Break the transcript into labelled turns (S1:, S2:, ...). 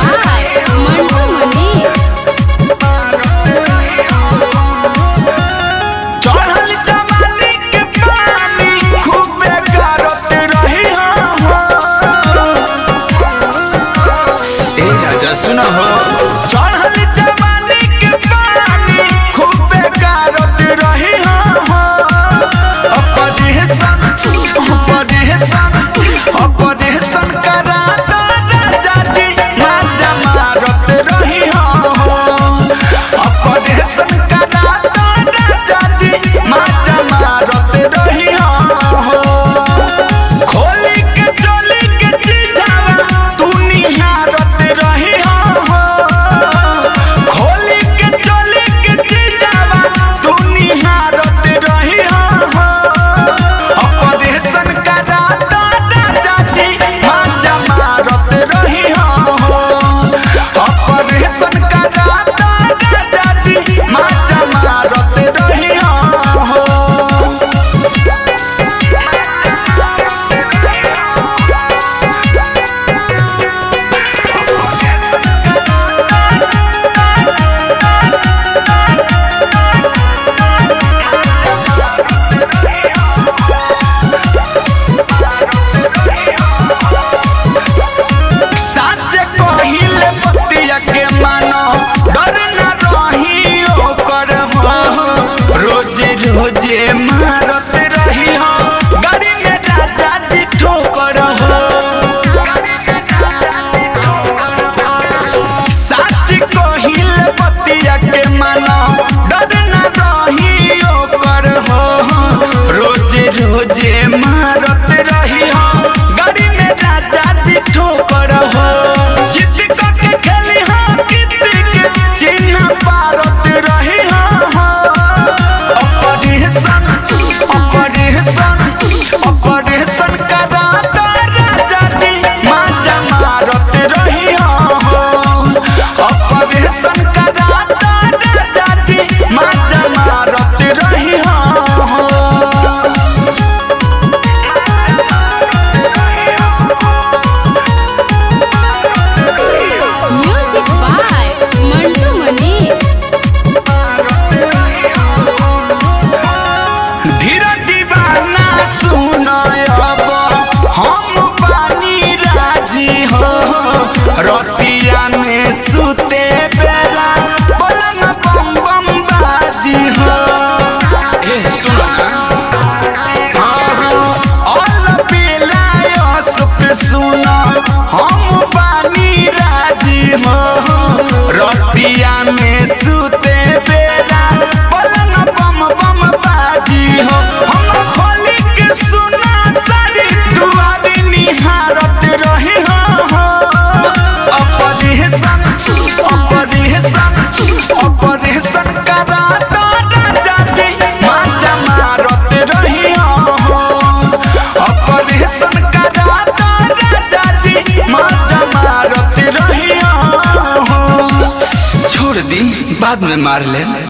S1: by Mantu Mani।
S2: चढ़ल जवानी के पानी खूबे गारत रही ए राजा सुना हो। चढ़ल जवानी के पानी खूबे गारत रही ऑपरेशन करा दो राजा जी माजा मारत रही ऑपरेशन करा दो राजा जी माजा मारत रही खोली के चोली के चीजावा तू निहारत रही खोली के चोली के चीजावा तू निहारत रही ऑपरेशन करा दो राजा जी माजा मारत रही ऑपरेशन करा दो राजा जी माजा मारत रही साचे कहिले बतिया के मानो डर न रही ओकर रोजे रोजे मारत रही गाड़ी में राजा जी ठोकर साचे कहिले बतिया के मानो डर न रही ओकर रोजे रोजे मारत रही गाड़ी में राजा जी ठोकर जिद के खेली कित के चिन्ह पारत रही ऑपरेशन करा दो राजा जी माजा मारत रही ऑपरेशन करा दो राजा जी माजा मारत रही
S1: Music by Mantu Mani।
S2: धीरे दीवाना सुनो अब हम बानी राजी हो रतिया में सुते बेला बोलन बम बम बाजी हो ए सुनो ना ऑल पिलायो सुख सुनो हम बानी राजी हो रतिया में सुते बेला बोलन बम बम बाजी हो हम खोली के सुना सारी दुआरी निहारत रही ऑपरेशन करा दो राजा जी माजा मारत रही ऑपरेशन करा दो राजा जी माजा मारत रही छोड़ दी बाद में मार ले।